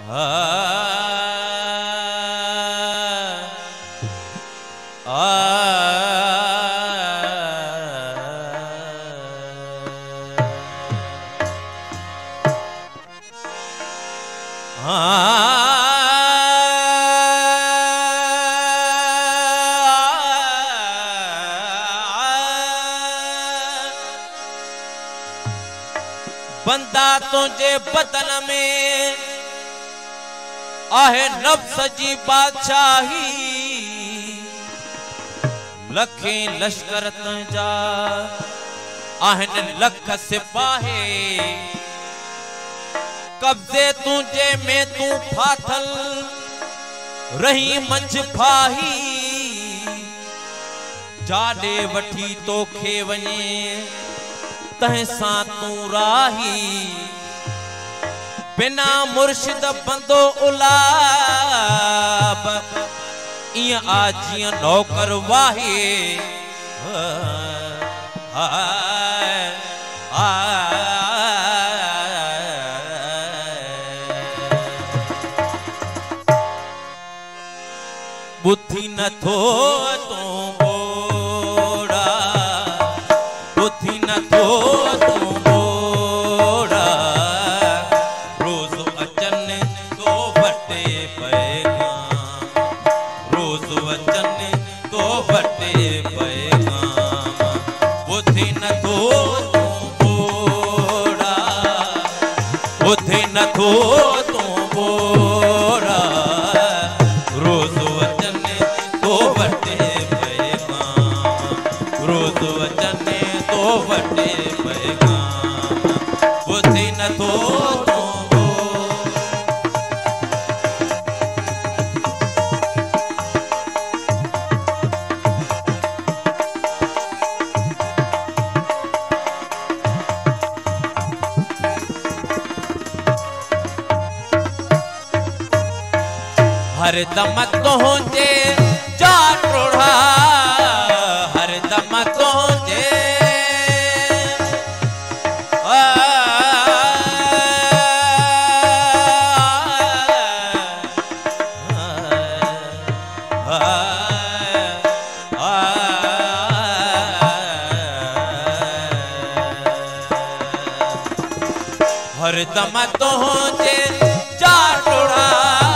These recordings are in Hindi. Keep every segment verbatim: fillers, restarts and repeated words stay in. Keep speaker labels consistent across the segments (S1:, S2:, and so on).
S1: बंदा तुझे बदन में आहे नफ्स जी बादशाही लखे लश्कर तुझा आहन लख सिपाही कब्जे तुझे में तू फाथल रही मंझ फाही जाडे वठी तो खे वने तहसा तू राही बिना मुर्शिद बंदो उलाब इं आजियां नौकर वाहे बुद्धि न थो तू बोड़ा बुद्धि न थो तू बोड़ा रोज अचन तो बटे पैगाम रोज अचन तो बटे पैगाम बुद्धि न थो तू बोड़ा बुद्धि न थो तू बोड़ा रोज वचन तो बटे पैगाम रोज वचन तो बटे पैगाम बुद्धि न थो तू हर दम तुझे जा टोढ़ा हर दम तुझे हर दम तुझे जा टोढ़ा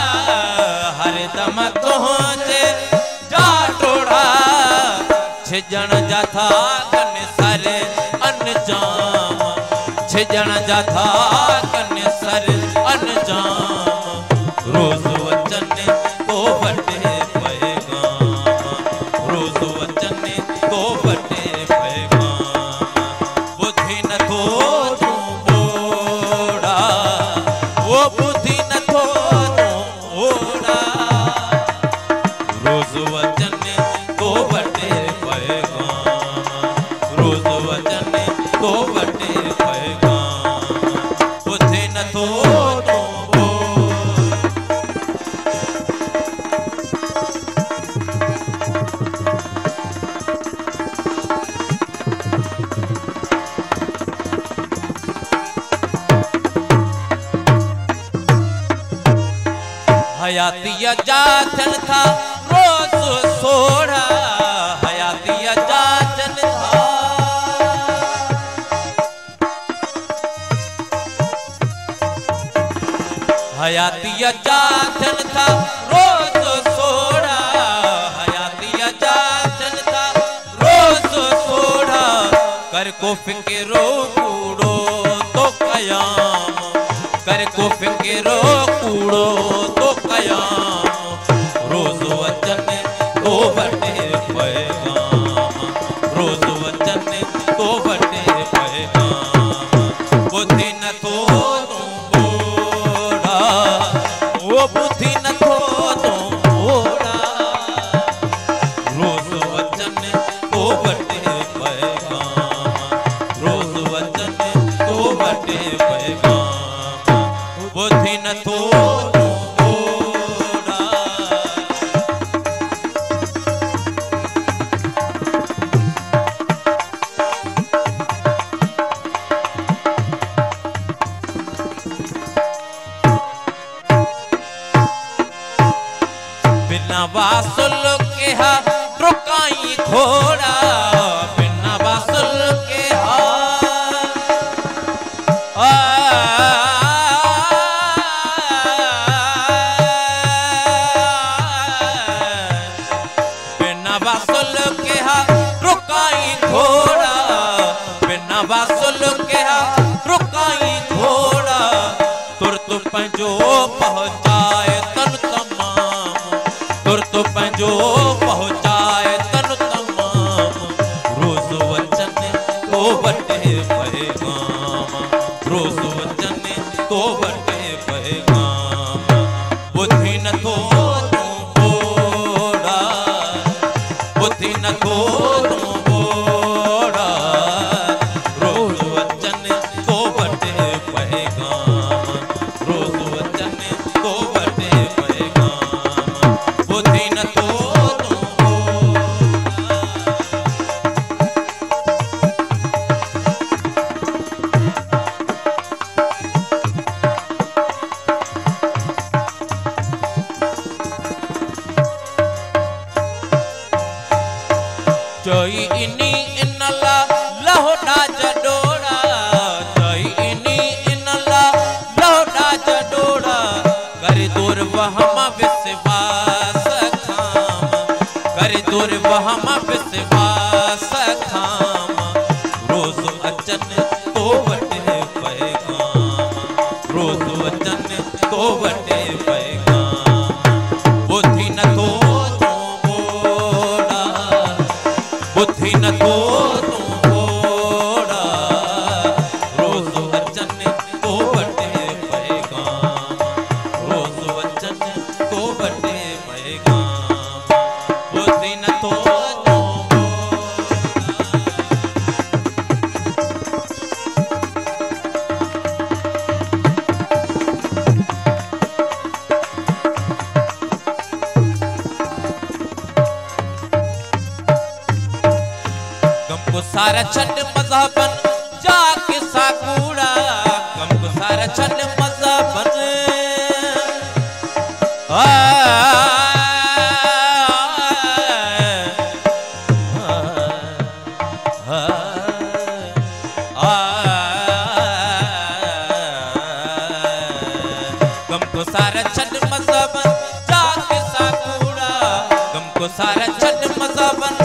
S1: दम तुझे जा टोड़ा छिजण जा था कन सर अनजाम छिजण जा था कन सर अनजाम रोज वचन तो बटे पैगाम रोज वचन तो बटे पैगाम बुद्धि न थो तू बोड़ा वो बुद्धि न थो तू बोड़ा रोज वचन तो बटे पैगाम रोज वचन तो बटे पैगाम बुद्धि न थो तू हयाती जाचन था रोज सोड़ा हयाती जाचन था हयाती जाचन था रोज सोड़ा हयाती जाचन था रोज सोड़ा कर को फिक्रो कूड़ो तो कयाम कर को फिक्रो कूड़ो तो कयाम रोज वचन तो बटे पैगाम रोज वचन तो बटे पैगाम बुद्धि न थो तू बोड़ा वो बुद्धि न थो तू बोड़ा रोज वचन तो बटे पैगाम रोज वचन तो बटे पैगाम बुद्धि न थो बासुल के हा रुकाई घोड़ा बिना बासुल के हा बिना बासुल के हा रुकाई घोड़ा बिना बासुल के हा रुकाई घोड़ा तुरत पंजो पहुंचाए तन तमाम तुरत पंजो पहुंचाए तन तमाम रोज वचन तो बटे पैगाम रोज वचन तो बटे पैगाम बुद्धि न तो बोड़ा बुद्धि न तो बोड़ा रोज वचन तो बटे पैगाम रोज वचन तो बटे पैगाम बुद्धि न तो जोई इनी इनला लहोड़ा जडोड़ा जोई इनी इनला लहोड़ा जडोड़ा कर दूर वहम विश्वास खाम कर दूर वहम विश्वास खाम रोज अचन तो बटे पैगाम रोज वचन तो बटे पैगाम बुद्धि न तो बुद्धि न तो बोड़ा रोज वचन तो बटे पैगाम रोज वचन तो बटे पैगाम बुद्धि न तो गम सारा छट मज़हबन जाके साकूड़ा गम को सारा छट मज़हबन आ गम को सारा छट मज़हबन जाके साकूड़ा गम को सारा छट मज़हबन